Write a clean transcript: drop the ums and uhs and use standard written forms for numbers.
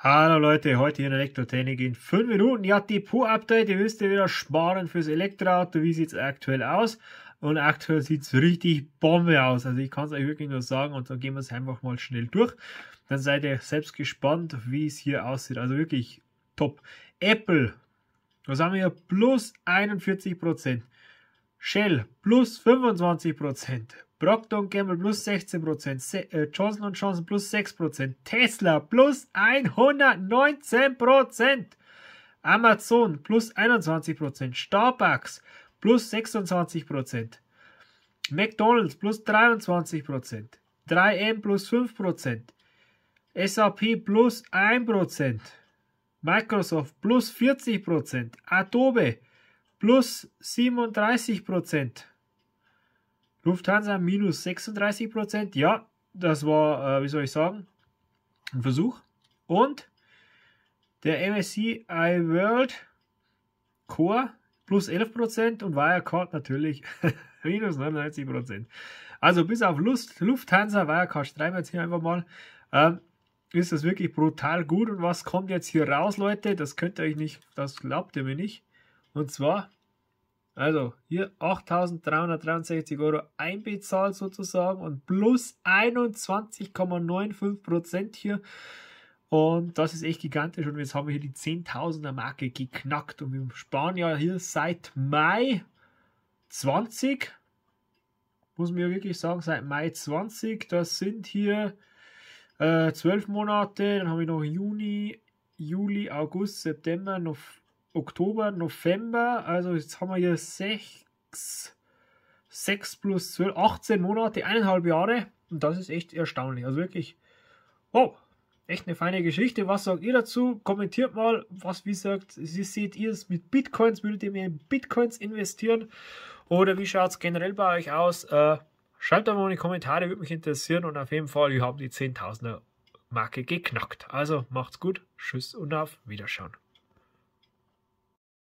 Hallo Leute, heute hier in Elektrotechnik in 5 Minuten. Ja, Depot-Update, ihr wisst ja wieder, sparen fürs Elektroauto. Wie sieht es aktuell aus? Und aktuell sieht es richtig Bombe aus. Also ich kann es euch wirklich nur sagen und dann gehen wir es einfach mal schnell durch. Dann seid ihr selbst gespannt, wie es hier aussieht. Also wirklich top. Apple, was haben wir hier? Plus 41%. Shell plus 25%. Procter & Gamble plus 16%, Johnson & Johnson plus 6%, Tesla plus 119%, Amazon plus 21%, Starbucks plus 26%, McDonald's plus 23%, 3M plus 5%, SAP plus 1%, Microsoft plus 40%, Adobe plus 37%, Lufthansa minus 36%. Ja, das war, wie soll ich sagen, ein Versuch. Und der MSCI World Core plus 11% und Wirecard natürlich minus 99%. Also bis auf Lufthansa, Wirecard streichen wir jetzt hier einfach mal, ist das wirklich brutal gut. Und was kommt jetzt hier raus, Leute? Das könnt ihr euch nicht, das glaubt ihr mir nicht. Und zwar, also hier 8.363 Euro einbezahlt sozusagen und plus 21,95% hier. Und das ist echt gigantisch. Und jetzt haben wir hier die 10.000er Marke geknackt. Und wir sparen ja hier seit Mai 20. Muss man ja wirklich sagen, seit Mai 20. Das sind hier 12 Monate. Dann haben wir noch Juni, Juli, August, September, Oktober, November, also jetzt haben wir hier 6 plus 12, 18 Monate, 1,5 Jahre und das ist echt erstaunlich, also wirklich, wow, echt eine feine Geschichte. Was sagt ihr dazu? Kommentiert mal, wie seht ihr es mit Bitcoins, würdet ihr mehr in Bitcoins investieren oder wie schaut es generell bei euch aus? Schreibt doch mal in die Kommentare, würde mich interessieren und auf jeden Fall, wir haben die 10.000er Marke geknackt. Also macht's gut, tschüss und auf Wiederschauen.